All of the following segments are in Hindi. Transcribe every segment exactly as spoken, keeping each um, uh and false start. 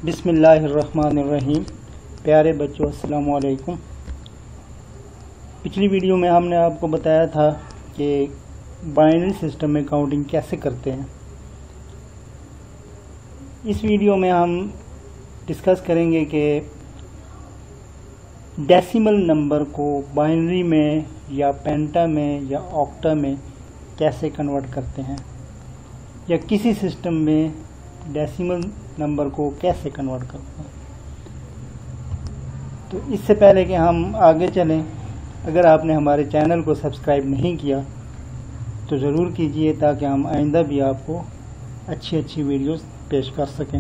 बिस्मिल्लाहिर्रहमानिर्रहीम। प्यारे बच्चों, अस्सलामु अलैकुम। पिछली वीडियो में हमने आपको बताया था कि बाइनरी सिस्टम में काउंटिंग कैसे करते हैं। इस वीडियो में हम डिस्कस करेंगे कि डेसिमल नंबर को बाइनरी में या पेंटा में या ऑक्टा में कैसे कन्वर्ट करते हैं, या किसी सिस्टम में डेसिमल नंबर को कैसे कन्वर्ट करते हैं। तो इससे पहले कि हम आगे चलें, अगर आपने हमारे चैनल को सब्सक्राइब नहीं किया तो ज़रूर कीजिए, ताकि हम आइंदा भी आपको अच्छी अच्छी वीडियोस पेश कर सकें।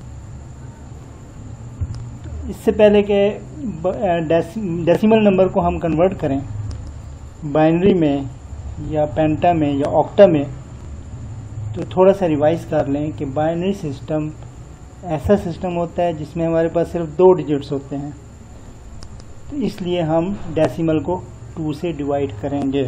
इससे पहले कि डेसिमल नंबर को हम कन्वर्ट करें बाइनरी में या पेंटा में या ऑक्टा में, तो थोड़ा सा रिवाइज कर लें कि बाइनरी सिस्टम ऐसा सिस्टम होता है जिसमें हमारे पास सिर्फ दो डिजिट्स होते हैं। तो इसलिए हम डेसिमल को टू से डिवाइड करेंगे।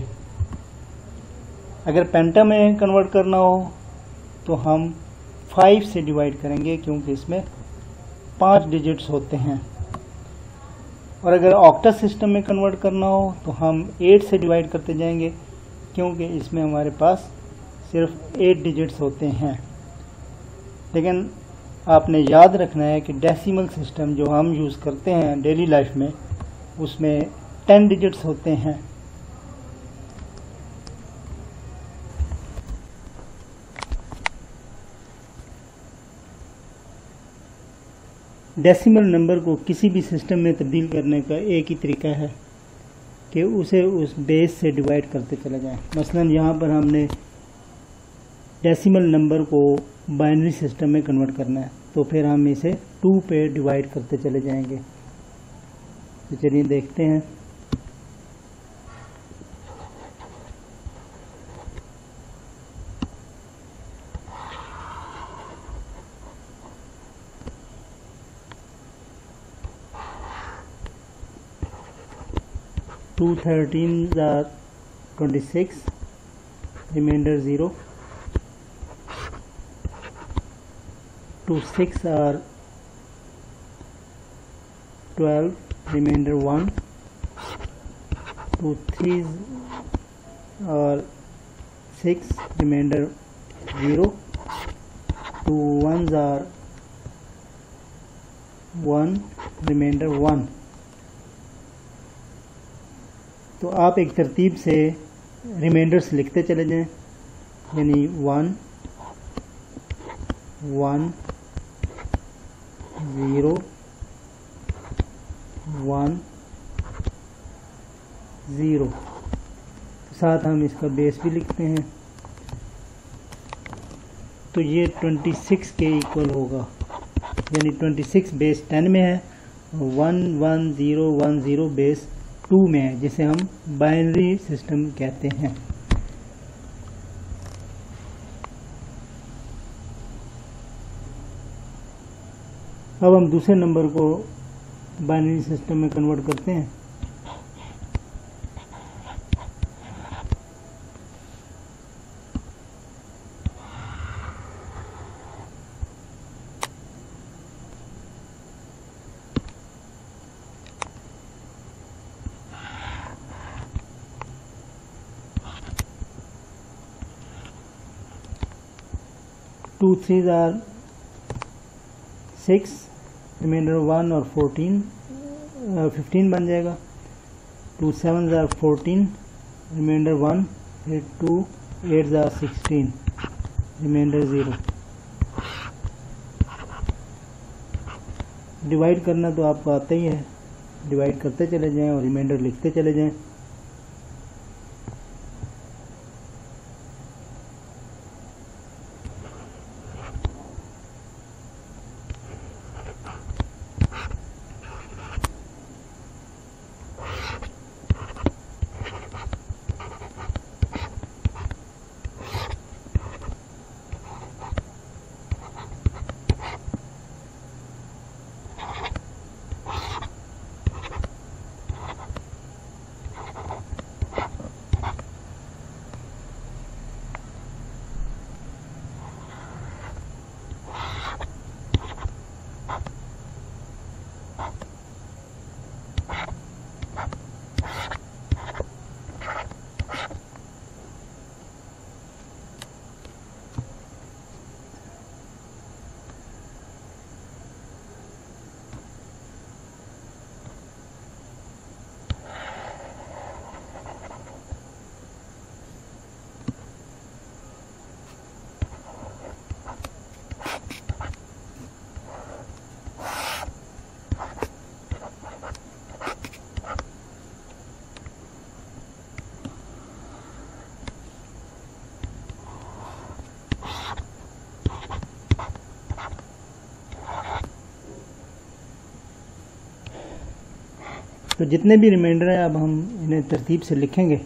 अगर पेंटा में कन्वर्ट करना हो तो हम फाइव से डिवाइड करेंगे, क्योंकि इसमें पाँच डिजिट्स होते हैं। और अगर ऑक्टा सिस्टम में कन्वर्ट करना हो तो हम एट से डिवाइड करते जाएंगे, क्योंकि इसमें हमारे पास सिर्फ एट डिजिट्स होते हैं। लेकिन आपने याद रखना है कि डेसिमल सिस्टम जो हम यूज़ करते हैं डेली लाइफ में, उसमें टेन डिजिट्स होते हैं। डेसिमल नंबर को किसी भी सिस्टम में तब्दील करने का एक ही तरीका है कि उसे उस बेस से डिवाइड करते चले जाएं। मसलन यहाँ पर हमने डेसिमल नंबर को बाइनरी सिस्टम में कन्वर्ट करना है, तो फिर हम इसे टू पे डिवाइड करते चले जाएंगे। तो चलिए देखते हैं। Two thirteen are twenty six, remainder zero. Two six are twelve, remainder one. Two three are six, remainder zero. Two one are one, remainder one. तो आप एक तरतीब से रिमाइंडर्स लिखते चले जाएं, यानी one one zero one zero. साथ हम इसका बेस भी लिखते हैं, तो ये ट्वेंटी सिक्स के इक्वल होगा, यानी ट्वेंटी सिक्स बेस टेन में है, one one zero one zero base two में है, जिसे हम बाइनरी सिस्टम कहते हैं। अब हम दूसरे नंबर को बाइनरी सिस्टम में कन्वर्ट करते हैं। Two three are six, remainder one और फोर्टीन, फिफ्टीन बन जाएगा। Two seven are fourteen, remainder one. फिर two eight are sixteen, remainder zero. Divide करना तो आपको आता ही है, डिवाइड करते चले जाएं और रिमाइंडर लिखते चले जाएं। तो जितने भी रिमाइंडर हैं अब हम इन्हें तरतीब से लिखेंगे।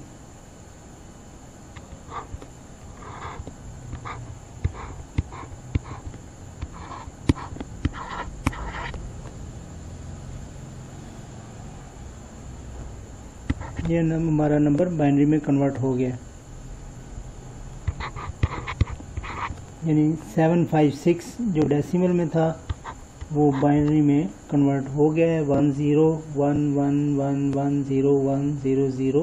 ये नम, हमारा नंबर बाइनरी में कन्वर्ट हो गया, यानी सेवन फाइव सिक्स जो डेसिमल में था वो बाइनरी में कन्वर्ट हो गया है। One zero one one one one zero one zero zero.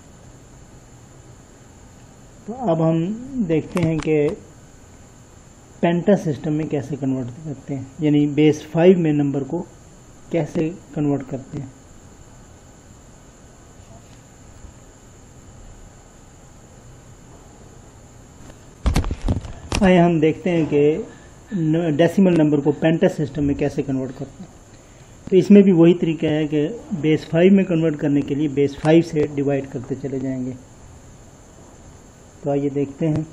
तो अब हम देखते हैं कि पेंटा सिस्टम में कैसे कन्वर्ट करते हैं, यानी बेस फाइव में नंबर को कैसे कन्वर्ट करते हैं। आइए हम देखते हैं कि डेसिमल नंबर को पेंटा सिस्टम में कैसे कन्वर्ट करते हैं। तो इसमें भी वही तरीका है कि बेस फाइव में कन्वर्ट करने के लिए बेस फाइव से डिवाइड करते चले जाएंगे। तो आइए देखते हैं।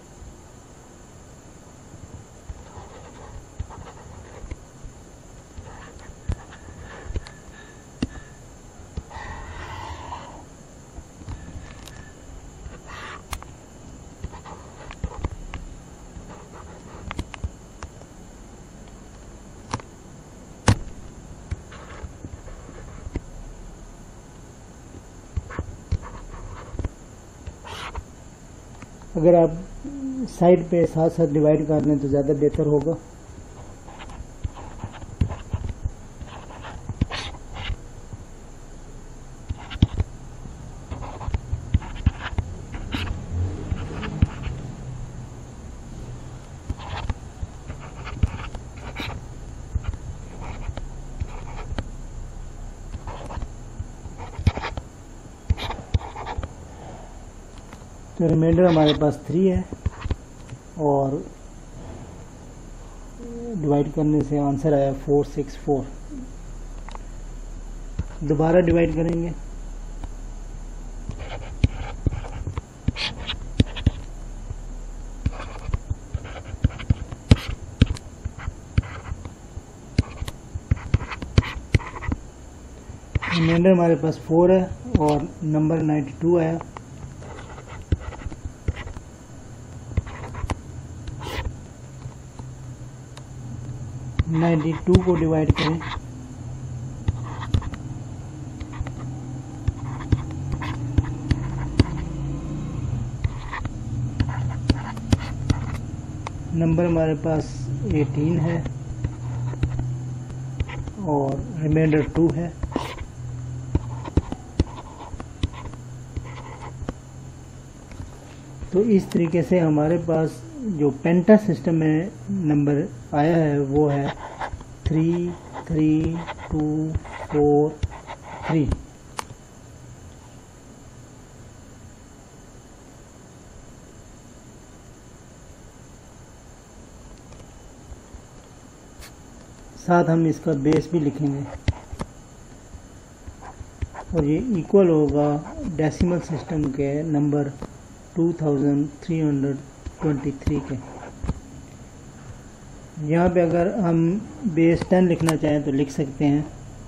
अगर आप साइड पे साथ साथ डिवाइड कर लें तो ज़्यादा बेहतर होगा। तो रिमाइंडर हमारे पास थ्री है और डिवाइड करने से आंसर आया फोर सिक्स फोर। दोबारा डिवाइड करेंगे। रिमाइंडर हमारे पास फोर है और नंबर नाइन्टी टू आया। नाइन्टी टू को डिवाइड करें। नंबर हमारे पास एटीन है और रिमाइंडर टू है। तो इस तरीके से हमारे पास जो पेंटा सिस्टम में नंबर आया है वो है three three two four three. साथ हम इसका बेस भी लिखेंगे और ये इक्वल होगा डेसिमल सिस्टम के number two thousand three hundred twenty three के। यहाँ पे अगर हम बेस टेन लिखना चाहें तो लिख सकते हैं,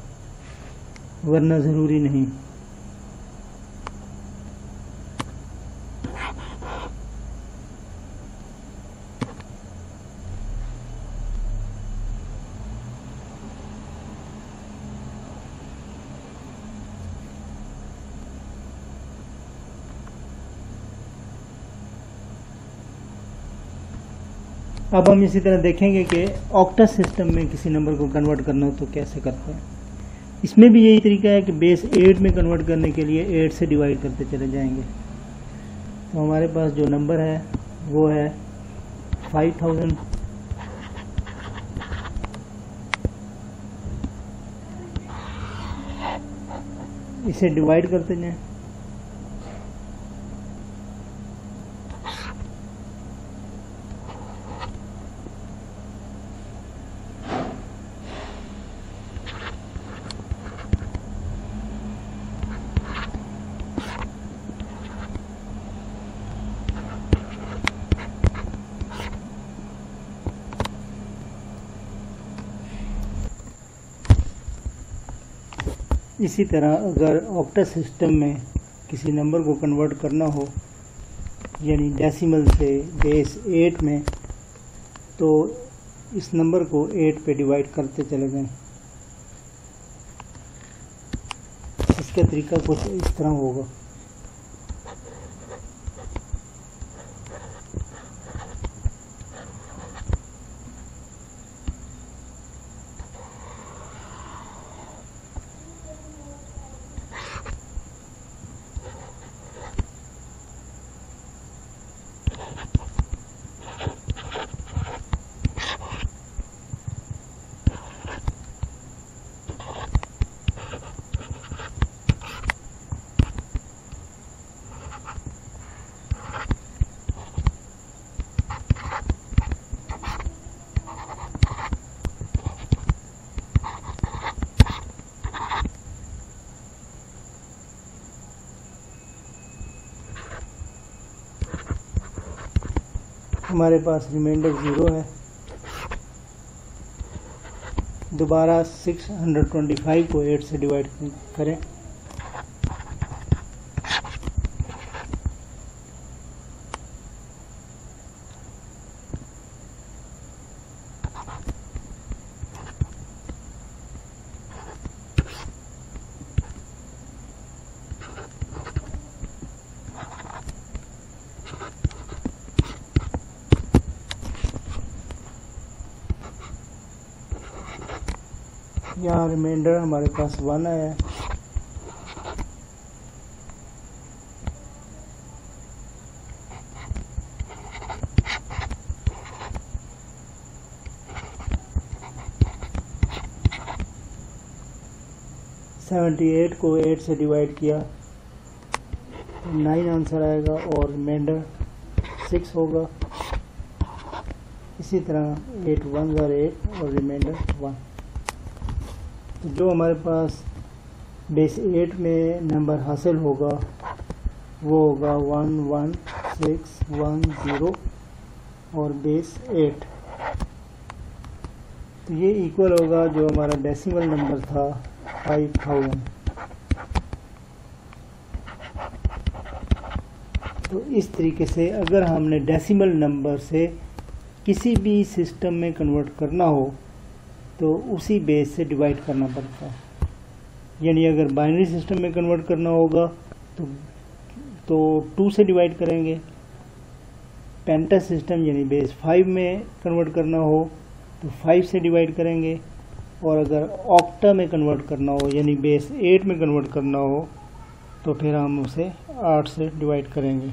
वरना ज़रूरी नहीं। अब हम इसी तरह देखेंगे कि ऑक्टा सिस्टम में किसी नंबर को कन्वर्ट करना हो तो कैसे करते हैं। इसमें भी यही तरीका है कि बेस एट में कन्वर्ट करने के लिए एट से डिवाइड करते चले जाएंगे। तो हमारे पास जो नंबर है वो है फाइव थाउजेंड। इसे डिवाइड करते जाएं। इसी तरह अगर ऑक्टा सिस्टम में किसी नंबर को कन्वर्ट करना हो यानी डेसिमल से बेस एट में, तो इस नंबर को एट पे डिवाइड करते चले जाएं। इसका तरीका कुछ इस तरह होगा। हमारे पास रिमाइंडर ज़ीरो है। दोबारा सिक्स हंड्रेड ट्वेंटी फाइव को एट से डिवाइड करें। यहाँ रिमाइंडर हमारे पास वन आया है। सेवेंटी एट को एट से डिवाइड किया तो नाइन आंसर आएगा और रिमाइंडर सिक्स होगा। इसी तरह एट वन ज़ार एट और रिमाइंडर वन। तो जो हमारे पास बेस एट में नंबर हासिल होगा वो होगा one one six one zero और बेस एट। तो ये इक्वल होगा जो हमारा डेसिमल नंबर था फाइव थाउजेंड। तो इस तरीके से अगर हमने डेसिमल नंबर से किसी भी सिस्टम में कन्वर्ट करना हो तो उसी बेस से डिवाइड करना पड़ता है। यानी अगर बाइनरी सिस्टम में कन्वर्ट करना होगा तो तो टू से डिवाइड करेंगे। पेंटा सिस्टम यानी बेस फाइव में कन्वर्ट करना हो तो फाइव से डिवाइड करेंगे। और अगर ऑक्टा में कन्वर्ट करना हो यानी बेस एट में कन्वर्ट करना हो तो फिर हम उसे आठ से डिवाइड करेंगे।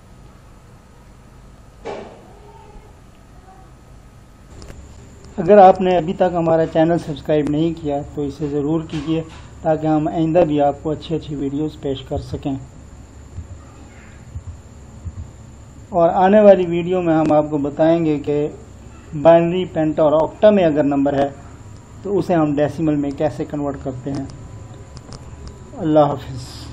अगर आपने अभी तक हमारा चैनल सब्सक्राइब नहीं किया तो इसे ज़रूर कीजिए ताकि हम आइंदा भी आपको अच्छी अच्छी वीडियोस पेश कर सकें। और आने वाली वीडियो में हम आपको बताएंगे कि बाइनरी, पेंटा और ऑक्टा में अगर नंबर है तो उसे हम डेसिमल में कैसे कन्वर्ट करते हैं। अल्लाह हाफिज़।